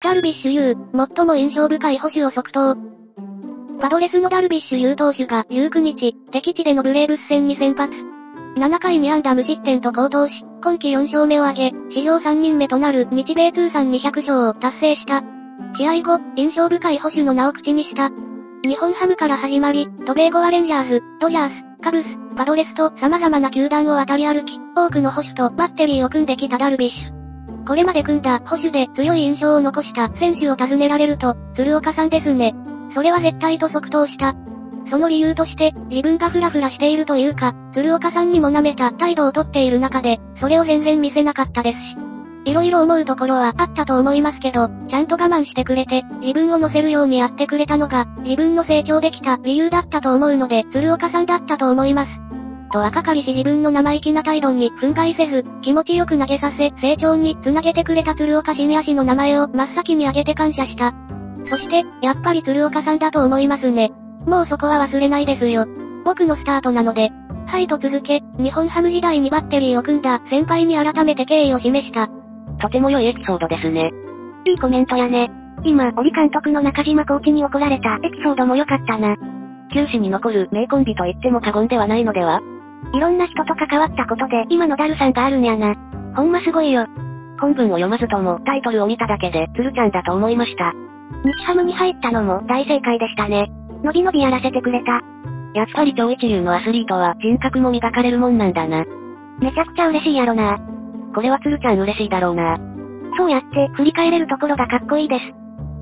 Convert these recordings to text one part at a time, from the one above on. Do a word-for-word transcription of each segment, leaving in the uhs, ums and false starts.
ダルビッシュ有、最も印象深い捕手を即答。パドレスのダルビッシュ有投手がじゅうくにち、敵地でのブレーブス戦に先発。ななかいに安打無失点と好投し、今季よんしょうめを挙げ、史上さんにんめとなる日米通算にひゃくしょうを達成した。試合後、印象深い捕手の名を口にした。日本ハムから始まり、渡米後はレンジャーズ、ドジャース、カブス、パドレスと様々な球団を渡り歩き、多くの捕手とバッテリーを組んできたダルビッシュ。これまで組んだ捕手で強い印象を残した選手を尋ねられると、鶴岡さんですね。それは絶対と即答した。その理由として、自分がフラフラしているというか、鶴岡さんにも舐めた態度をとっている中で、それを全然見せなかったですし。いろいろ思うところはあったと思いますけど、ちゃんと我慢してくれて、自分を乗せるようにやってくれたのが、自分の成長できた理由だったと思うので、鶴岡さんだったと思います。と若かりし自分の生意気な態度に憤慨せず、気持ちよく投げさせ、成長につなげてくれた鶴岡シニア氏の名前を真っ先に挙げて感謝した。そして、やっぱり鶴岡さんだと思いますね。もうそこは忘れないですよ。僕のスタートなので。はいと続け、日本ハム時代にバッテリーを組んだ先輩に改めて敬意を示した。 とても良いエピソードですね。 いいコメントやね。今、折監督の中島コーチに怒られたエピソードも良かったな。 球史に残る名コンビと言っても過言ではないのでは？ いろんな人と関わったことで今のダルさんがあるんやな。ほんますごいよ。 本文を読まずともタイトルを見ただけで鶴ちゃんだと思いました。 日ハムに入ったのも大正解でしたね。のびのびやらせてくれた。 やっぱり超一流のアスリートは人格も磨かれるもんなんだな。 めちゃくちゃ嬉しいやろな。 これは鶴ちゃん嬉しいだろうな。 そうやって振り返れるところがかっこいいです。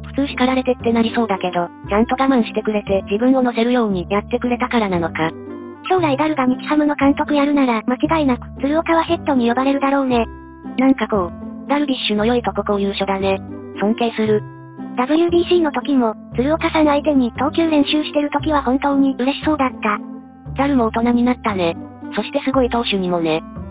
普通叱られてってなりそうだけど、ちゃんと我慢してくれて自分を乗せるようにやってくれたからなのか。 将来ダルが日ハムの監督やるなら間違いなく鶴岡はヘッドに呼ばれるだろうね。 なんかこう、ダルビッシュの良いとここういう所だね。尊敬する。 ダブリュービーシー の時も、鶴岡さん相手に投球練習してる時は本当に嬉しそうだった。 ダルも大人になったね。そしてすごい投手にもね。